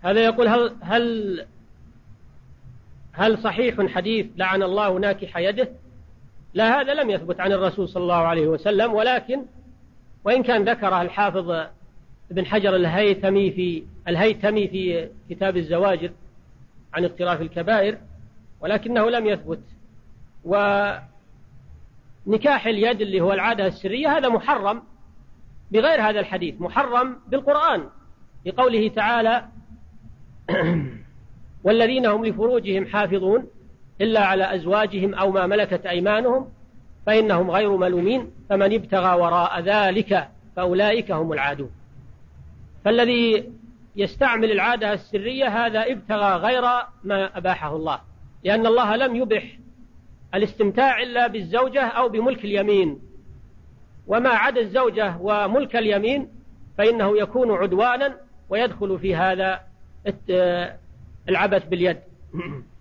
هذا يقول هل صحيح حديث لعن الله ناكح يده؟ لا، هذا لم يثبت عن الرسول صلى الله عليه وسلم، ولكن وإن كان ذكره الحافظ ابن حجر الهيثمي في كتاب الزواجر عن اقتراف الكبائر، ولكنه لم يثبت. ونكاح اليد اللي هو العادة السرية هذا محرم بغير هذا الحديث، محرم بالقرآن بقوله تعالى والذين هم لفروجهم حافظون إلا على أزواجهم أو ما ملكت أيمانهم فإنهم غير ملومين فمن ابتغى وراء ذلك فأولئك هم العادون. فالذي يستعمل العادة السرية هذا ابتغى غير ما أباحه الله، لأن الله لم يبح الاستمتاع إلا بالزوجة أو بملك اليمين، وما عدا الزوجة وملك اليمين فإنه يكون عدوانا ويدخل في هذا العبث باليد.